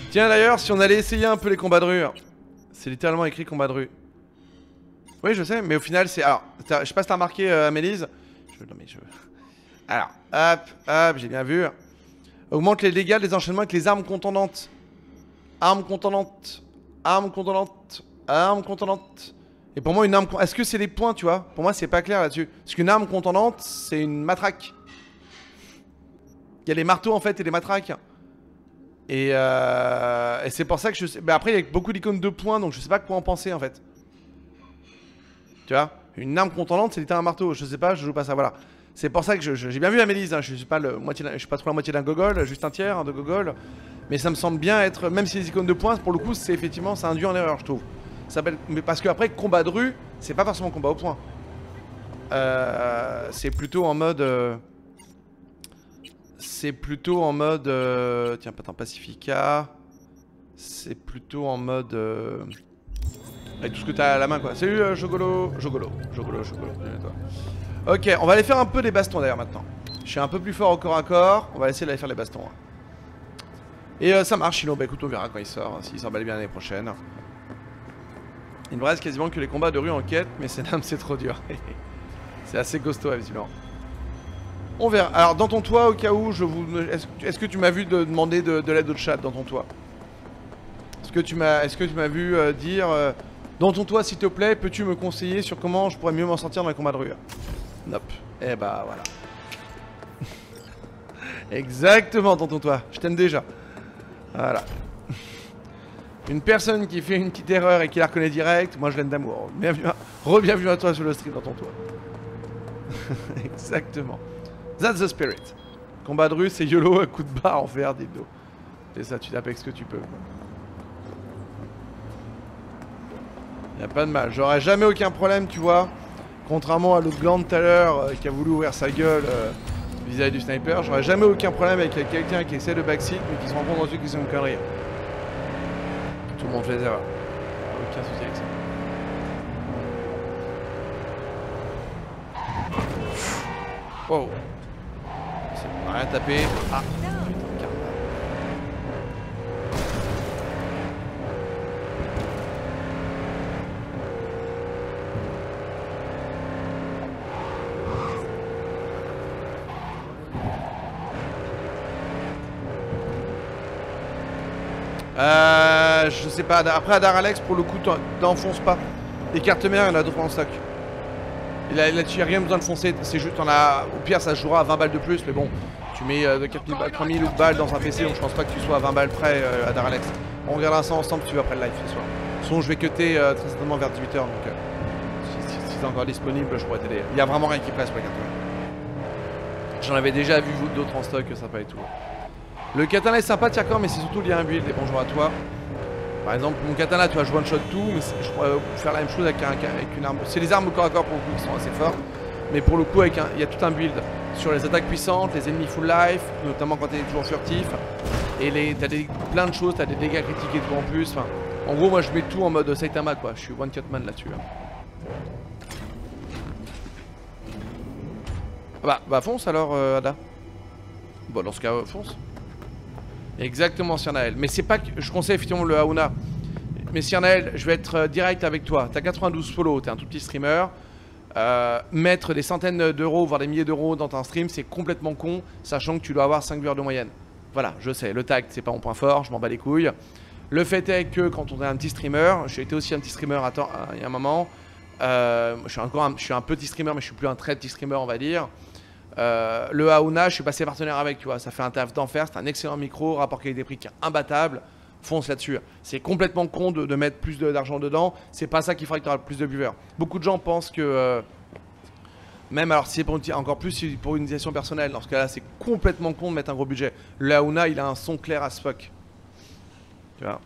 Tiens d'ailleurs, si on allait essayer un peu les combats de rue, c'est littéralement écrit combat de rue. Oui, je sais, mais au final, c'est... Alors, je sais pas si t'as remarqué, Amélise. Non, mais je... Alors, hop, j'ai bien vu. Augmente les dégâts des enchaînements avec les armes contendantes. Armes contendantes. Armes contendantes. Armes contendantes. Et pour moi, une arme... Est-ce que c'est des points, tu vois? Pour moi, c'est pas clair là-dessus. Parce qu'une arme contendante, c'est une matraque. Il y a les marteaux, en fait, et les matraques. Et c'est pour ça que je sais... Bah après, il y a beaucoup d'icônes de points, donc je sais pas quoi en penser, en fait. Tu vois? Une arme contendante, c'est littéralement un marteau. Je sais pas, je joue pas ça, voilà. C'est pour ça que j'ai bien vu Amélise, hein. Je suis pas trop la moitié d'un gogol, juste un tiers de gogol. Mais ça me semble bien être, même si les icônes de points, pour le coup, c'est effectivement, ça induit en erreur, je trouve. Mais parce que après, combat de rue, c'est pas forcément combat au point. C'est plutôt en mode... C'est plutôt en mode... Tiens, pas tant Pacifica. C'est plutôt en mode... Avec tout ce que t'as à la main, quoi. Salut, Jogolo. Jogolo. Ok, on va aller faire un peu des bastons d'ailleurs maintenant. Je suis un peu plus fort au corps à corps. On va essayer d'aller faire les bastons. Hein. Et ça marche, sinon bah écoute, on verra quand il sort. S'il sort bien l'année prochaine. Il me reste quasiment que les combats de rue en quête, mais c'est trop dur. C'est assez costaud, visiblement. On verra. Alors dans ton toit, au cas où, est-ce que tu m'as vu demander de l'aide au chat dans ton toit? Est-ce que tu m'as vu dire dans ton toit, s'il te plaît, peux-tu me conseiller sur comment je pourrais mieux m'en sortir dans les combats de rue? Nope. Eh bah voilà. Exactement, dans ton toit. Je t'aime déjà. Voilà. Une personne qui fait une petite erreur et qui la reconnaît direct, moi je l'aime d'amour. Bienvenue à toi sur le stream dans ton toit. Exactement. That's the spirit. Combat de rue, c'est YOLO, un coup de barre en fer, dildo. C'est ça, tu tapes avec ce que tu peux. Y'a pas de mal, j'aurais jamais aucun problème, tu vois. Contrairement à l'autre gland tout à l'heure qui a voulu ouvrir sa gueule vis-à-vis du sniper, j'aurais jamais aucun problème avec quelqu'un qui essaie de backseat mais qui se rend compte ensuite qu'ils sont une connerie. Tout le monde fait des erreurs. Aucun souci avec ça. Wow. C'est rien tapé. Ah. Je sais pas, après à Daralex pour le coup t'enfonces pas. Les cartes mères, il y en a d'autres en stock. Et là-dessus, il n'y a rien besoin de foncer, c'est juste, au pire ça se jouera à 20 balles de plus, mais bon, tu mets 3000 balles dans un PC, donc je pense pas que tu sois à 20 balles près à Daralex. On regardera ça ensemble si tu veux après le live ce soir. Sinon je vais cutter très certainement vers 18h, donc si c'est encore disponible, je pourrais t'aider. Il y a vraiment rien qui presse pour les cartes mères. J'en avais déjà vu d'autres en stock, ça pas et tout. Le katana est sympa, tiens mais c'est surtout lié à un build, et bonjour à toi. Par exemple, mon katana, tu vois, je one-shot tout, mais je pourrais faire la même chose avec une arme. C'est les armes au corps à corps pour le coup qui sont assez fortes, mais pour le coup, il y a tout un build sur les attaques puissantes, les ennemis full life, notamment quand tu es toujours furtif, et t'as plein de choses, t'as des dégâts critiques et tout en plus. Enfin, en gros, moi je mets tout en mode Saitama, quoi. Je suis one-cut man là-dessus. Hein. Bah fonce alors, Ada. Bon, dans ce cas, fonce. Exactement, Cyrnael. Mais c'est pas que je conseille effectivement le Hauna. Mais Cyrnael, je vais être direct avec toi. T'as 92 follow, t'es un tout petit streamer. Mettre des centaines d'euros, voire des milliers d'euros dans un stream, c'est complètement con, sachant que tu dois avoir 5 viewers de moyenne. Voilà, je sais, le tag, c'est pas mon point fort, je m'en bats les couilles. Le fait est que quand on est un petit streamer, j'ai été aussi un petit streamer il y a un moment. Je suis un petit streamer, mais je suis plus un très petit streamer, on va dire. Le Hauna, je suis passé partenaire avec, tu vois, ça fait un taf d'enfer, c'est un excellent micro, rapport qualité-prix qui est imbattable, fonce là-dessus. C'est complètement con de mettre plus d'argent dedans, c'est pas ça qui fera que tu auras plus de viewers. Beaucoup de gens pensent que, même alors si c'est encore plus pour une utilisation personnelle, dans ce cas-là c'est complètement con de mettre un gros budget. Le Hauna, il a un son clair as fuck. Tu vois.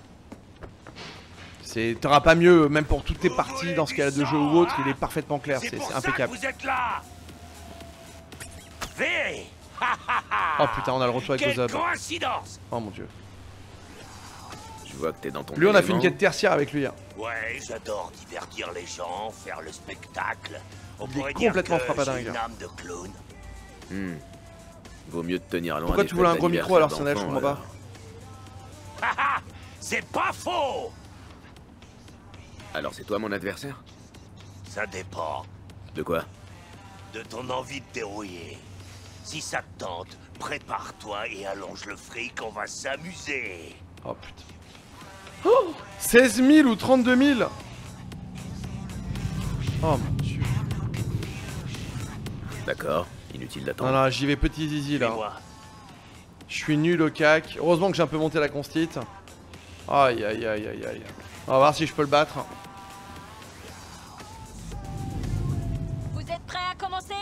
T'auras pas mieux, même pour toutes tes parties dans ce cas-là de jeu ou autre, il est parfaitement clair, c'est impeccable. Vous êtes là. Oh putain, on a le retour avec Ozab. Coïncidence. Oh mon dieu. Je vois que t'es dans ton Lui, on a fait une quête tertiaire avec lui. Hein. Ouais, j'adore divertir les gens, faire le spectacle. On il pourrait est complètement dire que frappadingue. j'ai une âme de clown. Vaut mieux te tenir loin. Pourquoi tu voulais un gros micro alors, Cyrnael, je comprends pas. C'est pas faux! Alors c'est toi mon adversaire? Ça dépend De quoi? de ton envie de dérouiller. Si ça te tente, prépare-toi et allonge le fric, on va s'amuser. Oh putain. Oh 16 000 ou 32 000. Oh mon dieu. D'accord, inutile Non, d'attendre. non, j'y vais petit zizi là. Suis-moi. Je suis nul au cac. Heureusement que j'ai un peu monté la constite. Aïe aïe aïe aïe aïe. On va voir si je peux le battre. Vous êtes prêts à commencer?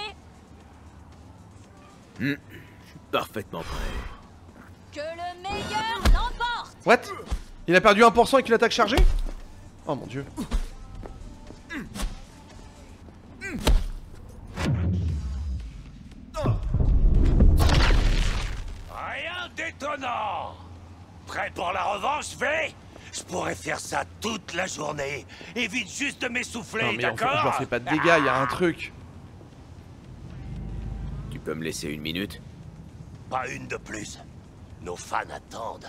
Je suis parfaitement prêt. Que le meilleur l'emporte! What? Il a perdu 1% avec une attaque chargée? Oh mon dieu. Rien d'étonnant. Prêt pour la revanche, V? Je pourrais faire ça toute la journée. Évite juste de Non m'essouffler, mais d'accord? je leur fais pas de dégâts, il y a un truc. Tu peux me laisser une minute? Pas une de plus. Nos fans attendent.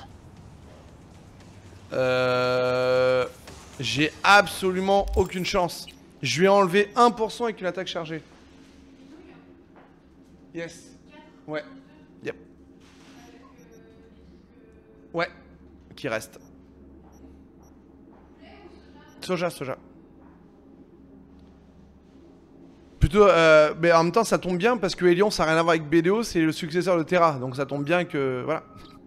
J'ai absolument aucune chance. Je lui ai enlevé 1% avec une attaque chargée. Yes. Ouais. Yep. Ouais. Qui reste. Soja, soja. Plutôt, mais en même temps ça tombe bien parce que Hélion ça n'a rien à voir avec BDO, c'est le successeur de Terra. Donc ça tombe bien que... Voilà.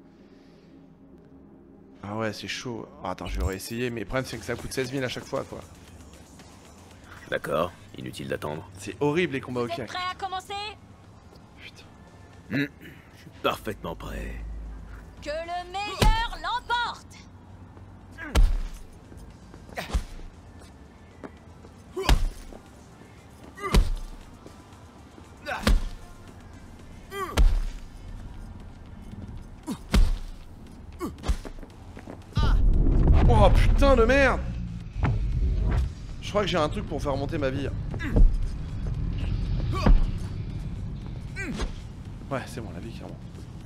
Ah ouais, c'est chaud. Oh, attends, je vais réessayer, mais le problème c'est que ça coûte 16 000 à chaque fois, quoi. D'accord, inutile d'attendre. C'est horrible les combats au Vous êtes cac. prêts à commencer? Putain. Je suis parfaitement prêt. Que le meilleur l'emporte! Oh putain de merde! Je crois que j'ai un truc pour faire remonter ma vie. Ouais, c'est bon, la vie clairement.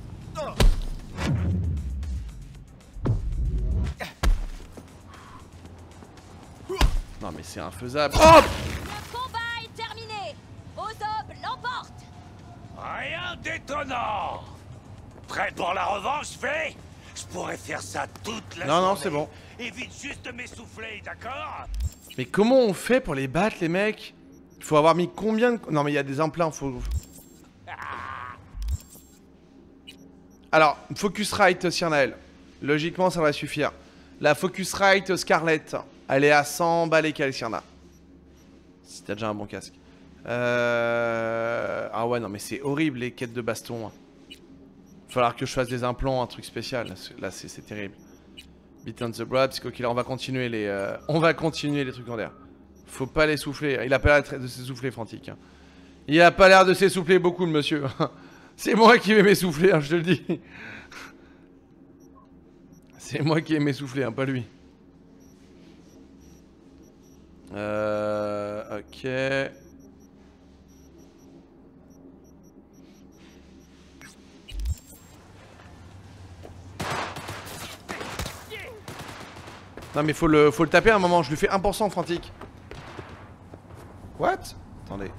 Non mais c'est infaisable. Oh! Le combat est terminé! Ozob l'emporte! Rien d'étonnant. Prêt pour la revanche, V? Je pourrais faire ça toute la journée. Non, non, c'est bon. Évite juste de m'essouffler, d'accord? Mais comment on fait pour les battre, les mecs? Il faut avoir mis combien de... Non mais il y a des implants, faut... Alors, Focusrite Cyrnael. Logiquement, ça devrait suffire. La Focusrite Scarlett, elle est à 100 balles et quelques, Cyrna. Si t'as déjà un bon casque. Ah ouais, non mais c'est horrible les quêtes de baston. Il va falloir que je fasse des implants, un truc spécial. Là, c'est terrible. Beat on the Broad, Psycho Killer, on va continuer les trucs en l'air. Faut pas l'essouffler. Il a pas l'air de s'essouffler, Frantic. Il a pas l'air de s'essouffler beaucoup, le monsieur. C'est moi qui vais m'essouffler, hein, je te le dis. C'est moi qui vais m'essouffler, hein, pas lui. Ok. Non mais faut le taper à un moment, je lui fais 1% Frantic. What? Attendez.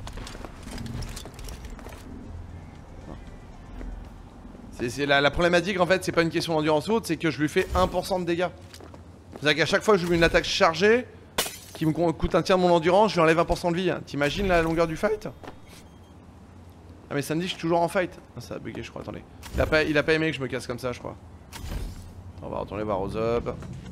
C'est la problématique en fait, c'est pas une question d'endurance haute, c'est que je lui fais 1% de dégâts. C'est-à-dire qu'à chaque fois que je lui mets une attaque chargée, qui me coûte un tiers de mon endurance, je lui enlève 1% de vie. Hein. T'imagines la longueur du fight? Ah mais samedi je suis toujours en fight. Ah, ça a bugué je crois, attendez. Il a pas aimé que je me casse comme ça je crois. On va retourner voir Ozob.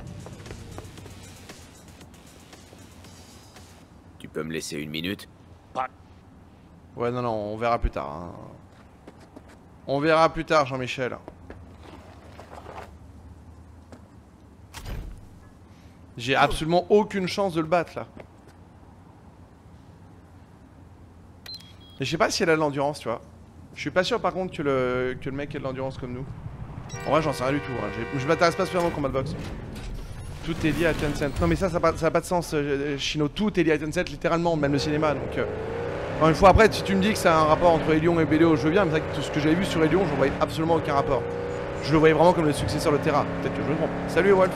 Tu peux me laisser une minute? Ouais non non, on verra plus tard. Hein. On verra plus tard Jean-Michel. J'ai absolument aucune chance de le battre là. Et je sais pas si elle a de l'endurance, tu vois. Je suis pas sûr par contre que le mec ait de l'endurance comme nous. En vrai j'en sais rien du tout, hein. Je m'intéresse pas spécialement au combat de boxe. Tout est lié à Tencent. Non mais ça a pas de sens, Chino. Tout est lié à Tencent littéralement, même le cinéma. Donc encore une fois après, si tu me dis que c'est un rapport entre Hélion et BDO, je veux bien, mais c'est vrai que tout ce que j'avais vu sur Hélion, je voyais absolument aucun rapport. Je le voyais vraiment comme le successeur de Terra. Peut-être que je me trompe. Salut Wolf.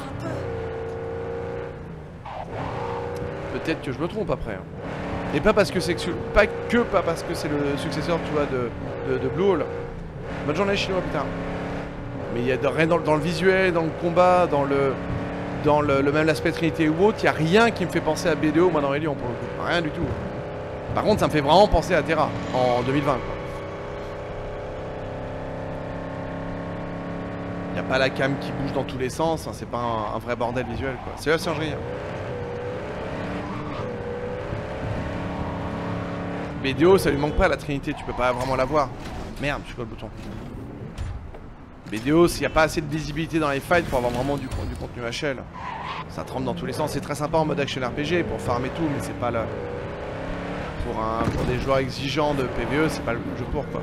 Peut-être que je me trompe après. Et pas parce que c'est pas parce que c'est le successeur, tu vois, de Blue Hole. Bonne journée chinois, putain. Mais il y a rien dans le visuel, dans le combat, dans le même l'aspect Trinité ou autre, il n'y a rien qui me fait penser à BDO, moi dans Hellion pour le coup. Rien du tout. Par contre, ça me fait vraiment penser à Terra en 2020 quoi. Il n'y a pas la cam qui bouge dans tous les sens, hein, c'est pas un vrai bordel visuel quoi. C'est la singerie. BDO ça lui manque pas la Trinité, tu peux pas vraiment la voir. Merde, je suis quoi le bouton. BDO, s'il n'y a pas assez de visibilité dans les fights pour avoir vraiment du contenu HL. Ça tremble dans tous les sens, c'est très sympa en mode action RPG pour farm et tout, mais c'est pas là. Pour des joueurs exigeants de PvE, c'est pas le jeu pour quoi.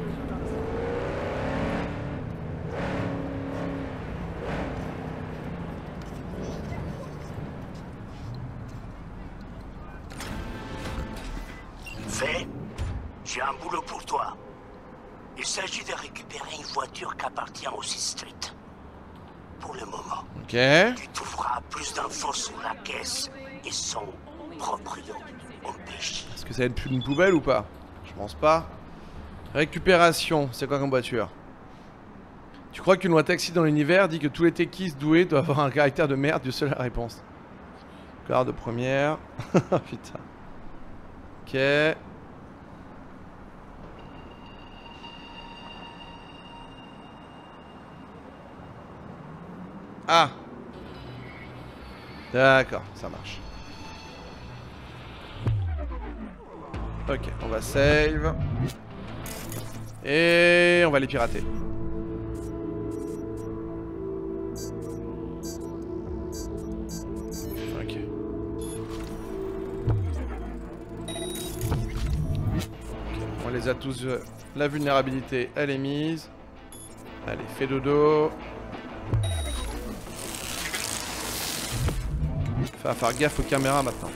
Fait, j'ai un boulot pour toi. Il s'agit de récupérer une voiture qui appartient au Sixth Street. Pour le moment. Ok. Tu trouveras plus d'infos sur la caisse et son proprio empêché. Est-ce que ça va être une poubelle ou pas? Je pense pas. Récupération, c'est quoi comme voiture? Tu crois qu'une loi taxi dans l'univers dit que tous les techies doués doivent avoir un caractère de merde? Dieu seul la réponse. Carte de première. Putain. Ok. Ah. D'accord, ça marche. Ok, on va save. Et on va les pirater. Ok. On les a tous... la vulnérabilité, elle est mise. Allez, fais dodo. Faut faire gaffe aux caméras maintenant.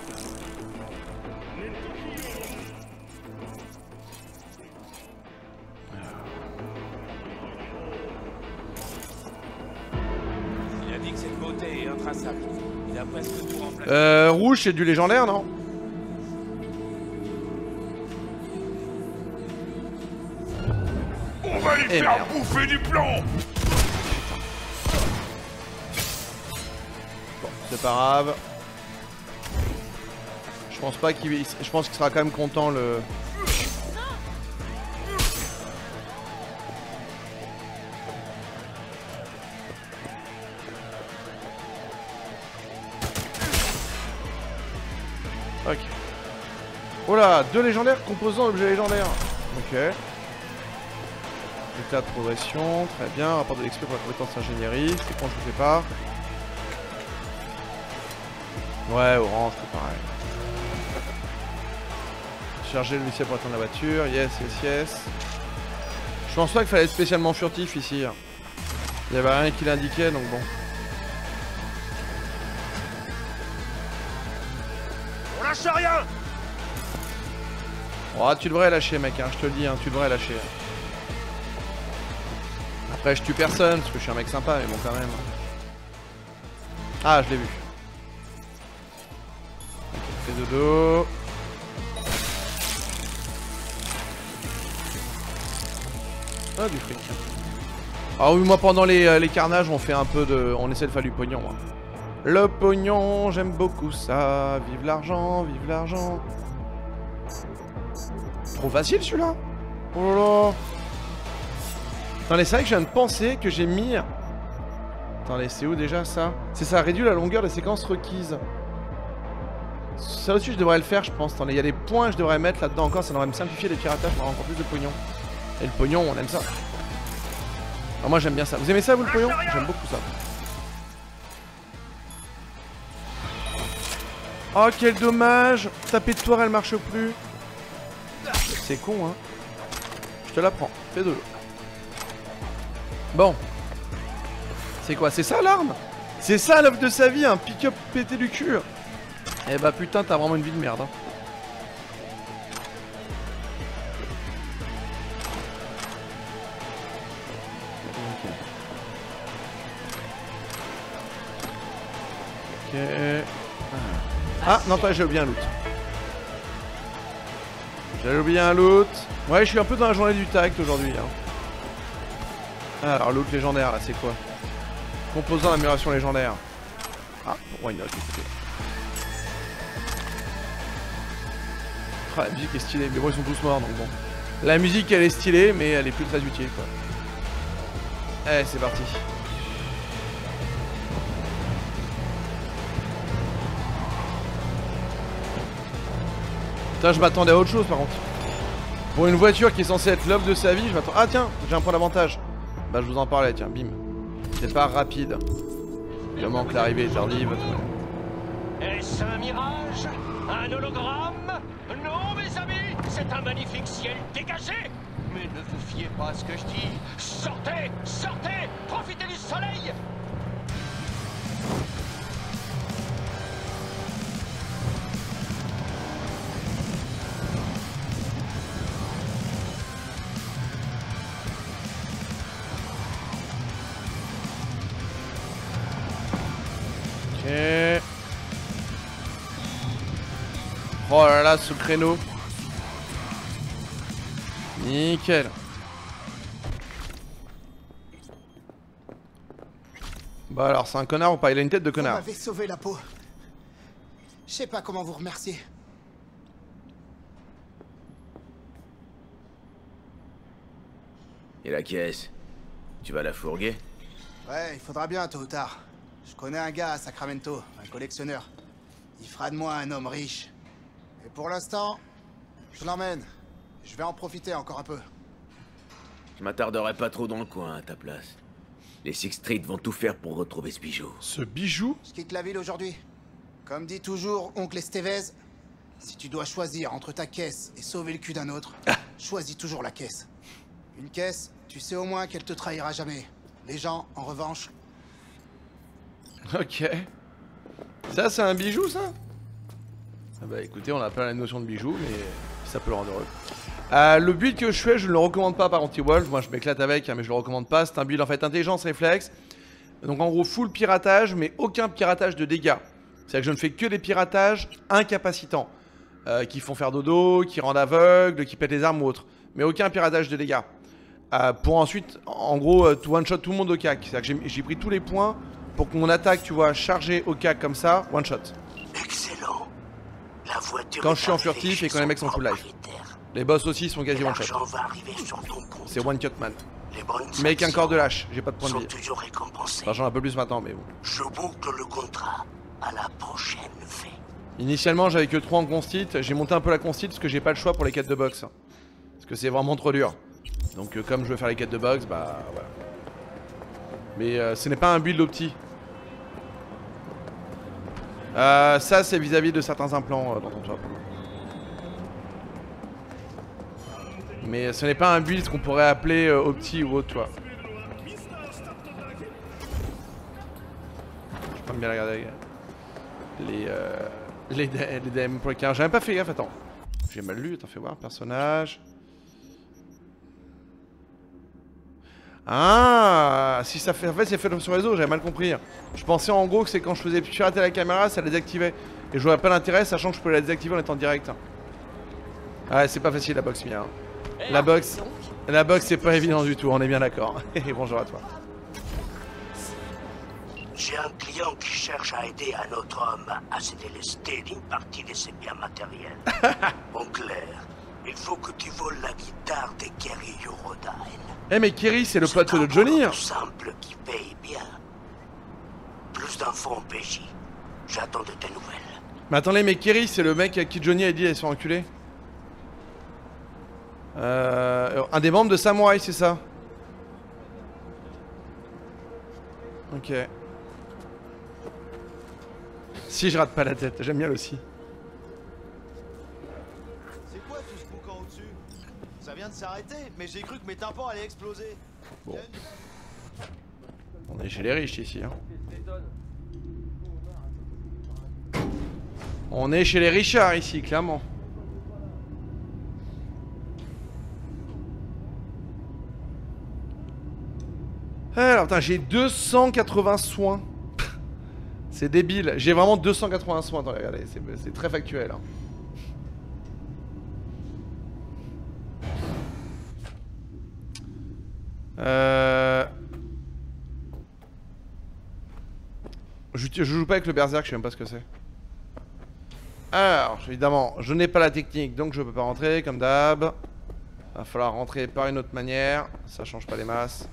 Il a dit que cette beauté est intraçable. Il a presque tout remplacé. Rouge, c'est du légendaire, non? On va lui Eh faire merde. bouffer du plomb. Bon, c'est pas grave. Je pense pas qu'il... Je pense qu'il sera quand même content le... Ok. Oh là, 2 légendaires composants d'objets légendaires. Ok. État de progression, très bien. Rapport de l'XP pour la compétence ingénierie. C'est quand je ne fais pas. Ouais, orange, c'est pareil. Charger le logiciel pour atteindre la voiture. Yes, yes, yes. Je pense pas qu'il fallait être spécialement furtif ici. Il y avait rien qui l'indiquait, donc bon. On lâche rien. Oh, tu devrais lâcher, mec, hein, je te le dis, hein, tu devrais lâcher. Après, je tue personne, parce que je suis un mec sympa, mais bon, quand même. Ah, je l'ai vu. Ok, fais dodo. Ah, du fric. Ah oui, moi, pendant les carnages, on fait un peu de... On essaie de faire du pognon, hein. Le pognon, j'aime beaucoup ça. Vive l'argent, vive l'argent. Trop facile celui-là. Oh là là. Attendez, c'est vrai que je viens de penser que j'ai mis... Attendez, c'est où déjà ça? C'est ça, réduit la longueur des séquences requises. Ça aussi je devrais le faire je pense. Attendez, il y a des points que je devrais mettre là-dedans encore. Ça devrait me simplifier les piratages pour avoir encore plus de pognon. Et le pognon, on aime ça. Alors moi j'aime bien ça. Vous aimez ça vous le pognon? J'aime beaucoup ça. Oh quel dommage. Ta pétoire elle marche plus. C'est con hein. Je te la prends. Fais de l'eau. Bon. C'est quoi? C'est ça l'arme? C'est ça l'œuvre de sa vie, un pick-up pété du cul. Eh bah putain t'as vraiment une vie de merde hein. Ok. Ah, non, attends, j'ai oublié un loot. J'ai oublié un loot. Ouais, je suis un peu dans la journée du tact aujourd'hui. Hein. Alors, loot légendaire, là, c'est quoi? Composant d'amélioration légendaire. Ah, why not, écoutez. Ah, la musique est stylée, mais bon, ils sont tous morts, donc bon. La musique, elle est stylée, mais elle est plus très utile, quoi. Allez, c'est parti. Putain, je m'attendais à autre chose, par contre. Pour une voiture qui est censée être l'œuvre de sa vie, je m'attends... Ah, tiens, j'ai un point d'avantage. Bah, je vous en parlais, tiens, bim. Départ rapide. Il manque l'arrivée tardive. Est-ce un mirage? Un hologramme? Non, mes amis, c'est un magnifique ciel dégagé. Mais ne vous fiez pas à ce que je dis. Sortez, sortez, profitez du soleil. Ok. Oh là là, ce créneau. Nickel. Bah alors, c'est un connard ou pas? Il a une tête de Vous connard. m'avez sauvé la peau. Je sais pas comment vous remercier. Et la caisse? Tu vas la fourguer? Ouais, il faudra bien tôt ou tard. Je connais un gars à Sacramento, un collectionneur. Il fera de moi un homme riche. Et pour l'instant, je l'emmène. Je vais en profiter encore un peu. Je m'attarderai pas trop dans le coin à ta place. Les Sixth Street vont tout faire pour retrouver ce bijou. Ce bijou? Je quitte la ville aujourd'hui. Comme dit toujours oncle Estevez, si tu dois choisir entre ta caisse et sauver le cul d'un autre, choisis toujours la caisse. Une caisse, tu sais au moins qu'elle te trahira jamais. Les gens, en revanche... Ok. Ça, c'est un bijou, ça? Ah bah écoutez, on n'a pas la notion de bijou, mais ça peut le rendre heureux. Le build que je fais, je ne le recommande pas par anti-wolf. Moi, je m'éclate avec, hein, mais je le recommande pas. C'est un build en fait intelligence réflexe. Donc en gros, full piratage, mais aucun piratage de dégâts. C'est-à-dire que je ne fais que des piratages incapacitants. Qui font faire dodo, qui rendent aveugle, qui pètent les armes ou autre. Mais aucun piratage de dégâts. Pour ensuite, en gros, one-shot tout le monde au cac. C'est-à-dire que j'ai pris tous les points pour que mon attaque, tu vois, chargée au cac comme ça, one-shot. Excellent. La voiture Quand je suis en furtif et quand les mecs sont full life. Les boss aussi sont quasi one-shot. C'est one cut man. Mais avec un corps de lâche, j'ai pas de point de vie. Enfin, j'en ai un peu plus maintenant, mais bon. Je boucle le contrat à la prochaine fée. Initialement, j'avais que 3 en constit. J'ai monté un peu la constit parce que j'ai pas le choix pour les quêtes de box. Parce que c'est vraiment trop dur. Donc, comme je veux faire les quêtes de box, bah voilà. Mais ce n'est pas un build opti. Ça, c'est vis-à-vis de certains implants dans ton toit. Mais ce n'est pas un build qu'on pourrait appeler opti ou autre, tu vois. Je peux bien regarder les DM pour les cartes. J'ai même pas fait gaffe, attends. J'ai mal lu, attends, fais voir. Personnage. Ah, si ça fait. En fait, c'est fait sur les réseau, j'avais mal compris. Je pensais en gros que c'est quand je faisais pirater la caméra, ça la désactivait. Et je vois pas l'intérêt, sachant que je peux la désactiver en étant direct. Ouais, c'est pas facile la box, Mia. La box c'est pas évident du tout, on est bien d'accord. Et bonjour à toi. J'ai un client qui cherche à aider un autre homme à se délester d'une partie de ses biens matériels. En clair, il faut que tu voles la guitare de Kerry Eurodyne. Eh mais Kerry, c'est le pote de Johnny. C'est simple qui paye bien. Plus d'infos en PJ. J'attends de tes nouvelles. Mais attendez, mais Kerry, c'est le mec à qui Johnny a dit elle se fait enculer. Un des membres de Samouraï, c'est ça? Ok. Si je rate pas la tête, j'aime bien aussi. C'est quoi tout ce boucan au-dessus? Ça vient de s'arrêter, mais j'ai cru que mes tympans allaient exploser. Bon. On est chez les riches ici, hein. On est chez les Richards ici, clairement. Alors, putain, j'ai 280 soins. C'est débile. J'ai vraiment 280 soins. Attends, regardez, c'est très factuel. Hein. Je joue pas avec le berserk, je sais même pas ce que c'est. Alors, évidemment, je n'ai pas la technique, donc je peux pas rentrer, comme d'hab. Va falloir rentrer par une autre manière. Ça change pas les masses.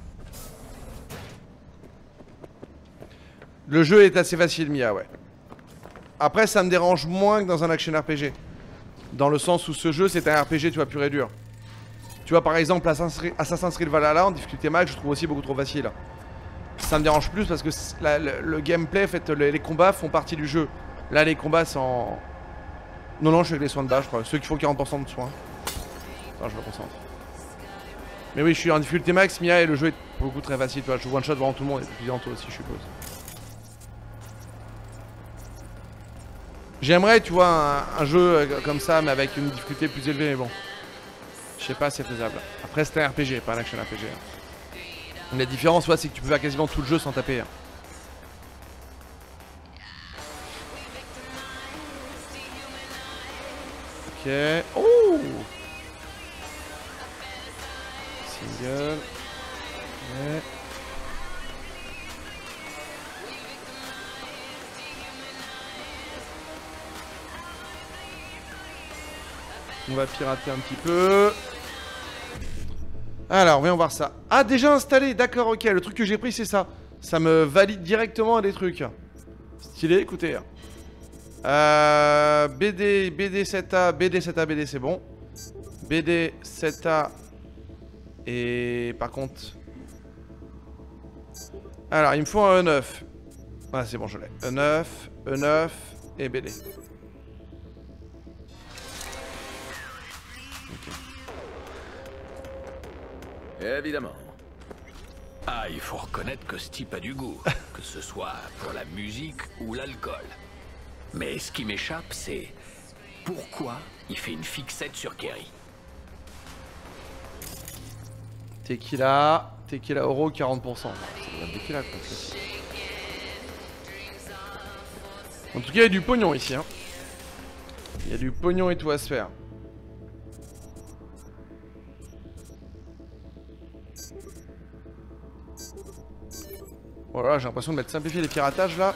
Le jeu est assez facile, Mia, ouais. Après, ça me dérange moins que dans un action RPG. Dans le sens où ce jeu, c'est un RPG, tu vois, pur et dur. Tu vois, par exemple, Assassin's Creed Valhalla, en difficulté max, je trouve aussi beaucoup trop facile. Ça me dérange plus parce que le gameplay, en fait, les combats font partie du jeu. Là, les combats, c'est en... Non, je suis avec les soins de base, je crois. Ceux qui font 40% de soins. Attends, je me concentre. Mais oui, je suis en difficulté max, Mia, et le jeu est pour le coup très facile. Tu vois, je one-shot vraiment tout le monde, et puis bientôt aussi, je suppose. J'aimerais, tu vois, un jeu comme ça, mais avec une difficulté plus élevée, mais bon. Je sais pas si c'est faisable. Après, c'était un RPG, pas un action RPG. La différence, ouais, c'est que tu peux faire quasiment tout le jeu sans taper. Ok. Oh! Single. Ouais. On va pirater un petit peu. Alors, voyons voir ça. Ah, déjà installé, d'accord, ok. Le truc que j'ai pris, c'est ça. Ça me valide directement des trucs. Stylé, écoutez. BD 7A, BD 7A, BD, c'est bon. BD 7A. Et par contre... Alors, il me faut un E9. Ah, c'est bon, je l'ai. E9, E9 et BD. Évidemment. Ah, il faut reconnaître que ce type a du goût, que ce soit pour la musique ou l'alcool. Mais ce qui m'échappe, c'est pourquoi il fait une fixette sur Kerry. Tequila euro 40%. C'est de la tequila quoi. En tout cas, il y a du pognon ici. Hein. Il y a du pognon et tout à se faire. Voilà, j'ai l'impression de m'être simplifié les piratages là.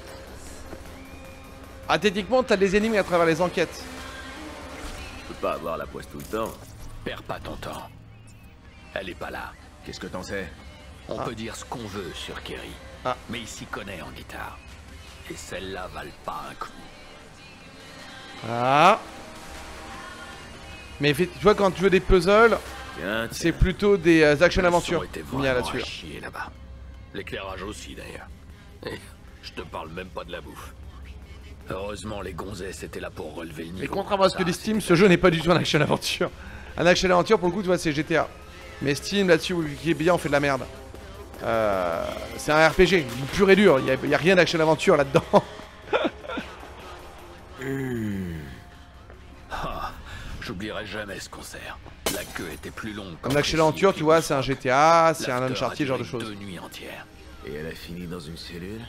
Ah, techniquement, t'as des énigmes à travers les enquêtes. Je peux pas avoir la poisse tout le temps. Perds pas ton temps. Elle est pas là. Qu'est-ce que t'en sais? On peut dire ce qu'on veut sur Kerry. Mais il s'y connaît en guitare. Et celle-là valent pas un coup. Ah. Mais tu vois, quand tu veux des puzzles, c'est plutôt des action-aventures. Il y a là-dessus. Là-bas. L'éclairage aussi d'ailleurs. Et je te parle même pas de la bouffe. Heureusement les gonzesses étaient là pour relever le niveau. Et contrairement à ce que dit Steam, ce jeu n'est pas du tout un action-aventure. Un action-aventure pour le coup, tu vois, c'est GTA. Mais Steam là-dessus, qui est bien, on fait de la merde. C'est un RPG, pur et dur, il y a rien d'action-aventure là-dedans. J'oublierai jamais ce concert. La queue était plus longue. Un action-aventure, tu vois, c'est un GTA, c'est un Uncharted, ce genre de choses. 2 nuits entières. Et elle a fini dans une cellule?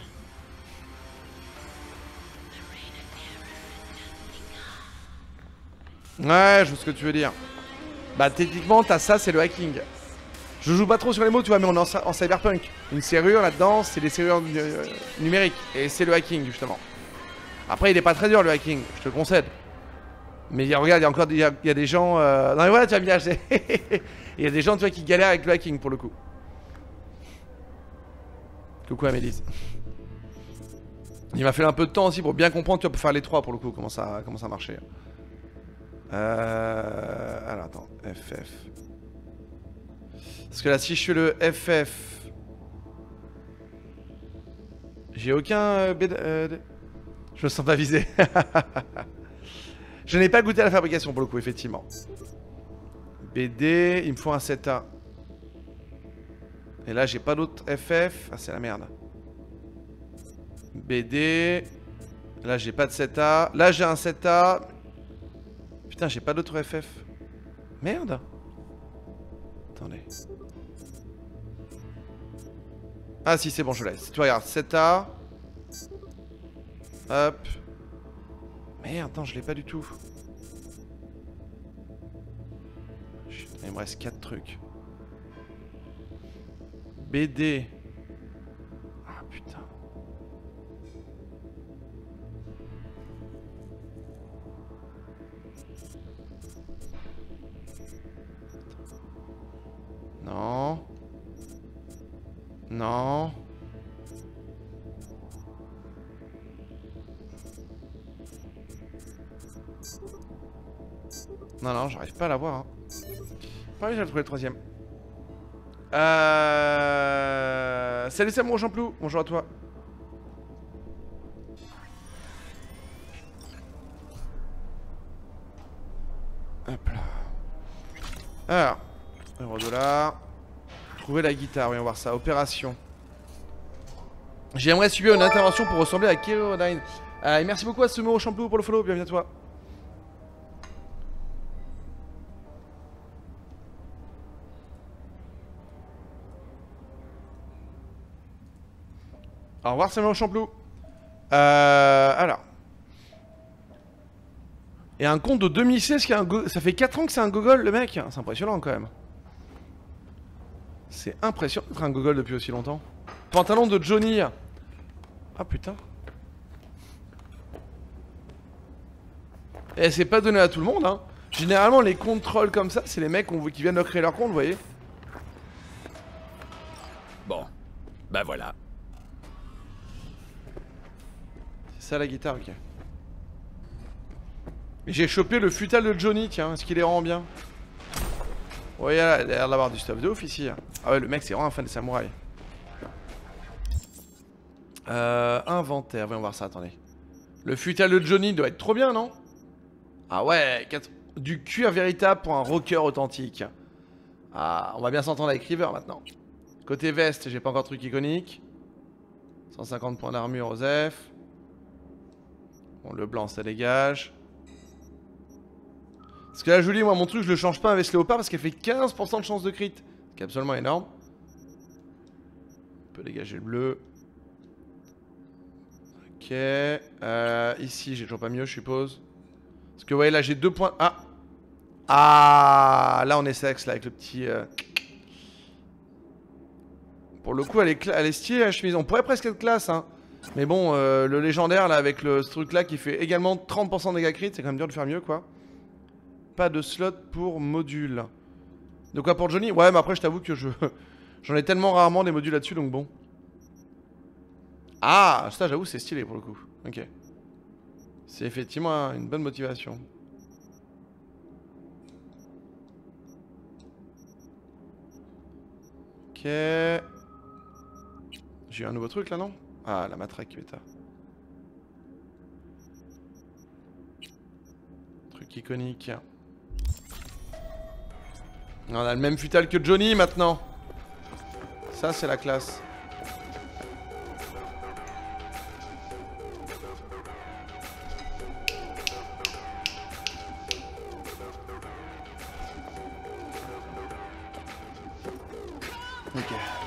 Ouais, je vois ce que tu veux dire. Bah techniquement, t'as ça, c'est le hacking. Je joue pas trop sur les mots, tu vois, mais on est en cyberpunk. Une serrure là-dedans, c'est des serrures numériques. Et c'est le hacking, justement. Après, il est pas très dur, le hacking, je te le concède. Mais regarde, il y a des gens... Non mais voilà, tu vas bien acheter. Il y a des gens, tu vois, qui galèrent avec le hacking, pour le coup. Coucou Amélise. Il m'a fait un peu de temps aussi pour bien comprendre, tu vois, pour faire les trois, pour le coup, comment ça marchait. Alors attends, FF. Parce que là, si je fais le FF, j'ai aucun je me sens pas visé. Je n'ai pas goûté à la fabrication pour le coup, effectivement. BD, il me faut un 7A. Et là, j'ai pas d'autre FF. Ah, c'est la merde. BD. Là, j'ai pas de 7A. Là, j'ai un 7A. Putain, j'ai pas d'autre FF. Merde. Attendez. Ah si, c'est bon, je l'ai. Tu vois, regarde, 7A. Hop. Merde, attends, je l'ai pas du tout. Chut, il me reste 4 trucs. BD. Ah putain. Non. Non. Non, non, j'arrive pas à l'avoir. Hein. Pas réussi à trouver le troisième. Salut Samour Champlou, bonjour à toi. Hop là. Alors, $1. Trouver la guitare, voyons voir ça. Opération. J'aimerais subir une intervention pour ressembler à Kerodine. Et merci beaucoup à Samour Champlou pour le follow, bienvenue à toi. Au revoir Samuel Champlou. Alors. Et un compte de 2016 qui a un ça fait 4 ans que c'est un gogol le mec. C'est impressionnant quand même. C'est impressionnant d'être un gogol depuis aussi longtemps. Pantalon de Johnny. Ah putain. Et c'est pas donné à tout le monde hein. Généralement les contrôles comme ça, c'est les mecs qui viennent de créer leur compte, vous voyez. Bon. Bah voilà. C'est ça la guitare, ok. J'ai chopé le futal de Johnny, tiens, est-ce qu'il est vraiment bien? Ouais, il a l'air d'avoir du stuff de ouf ici. Ah ouais, le mec c'est vraiment un fan des samouraïs. Inventaire, voyons voir ça, attendez. Le futal de Johnny doit être trop bien, non? Ah ouais, du cuir véritable pour un rocker authentique. Ah, on va bien s'entendre avec River maintenant. Côté veste, j'ai pas encore de truc iconique. 150 points d'armure Osef. Bon, le blanc ça dégage. Parce que là, Julie, moi mon truc, je le change pas à veste léopard parce qu'elle fait 15% de chance de crit. Ce qui est absolument énorme. On peut dégager le bleu. Ok. Ici, j'ai toujours pas mieux, je suppose. Parce que, vous voyez, là, j'ai 2 points. Ah! Ah! Là, on est sexe, là, avec le petit. Pour le coup, elle est stylée, la chemise. On pourrait presque être classe, hein. Mais bon, le légendaire, là, avec ce truc-là qui fait également 30% de dégâts crit, c'est quand même dur de faire mieux, quoi. Pas de slot pour module. De quoi pour Johnny? Ouais, mais après, je t'avoue que j'en ai tellement rarement des modules là-dessus, donc bon. Ah, ça, j'avoue, c'est stylé pour le coup. Ok. C'est effectivement une bonne motivation. Ok. J'ai eu un nouveau truc là, non? Ah, la matraque méta. Truc iconique. On a le même futal que Johnny maintenant. Ça, c'est la classe. Ok.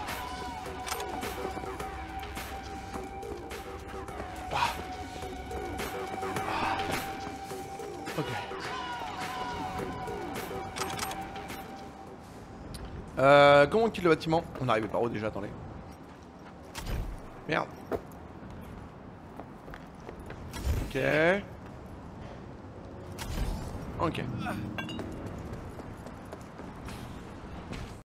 Ok. Comment on quitte le bâtiment? On arrive par où déjà? Attendez. Merde. Ok. Ok.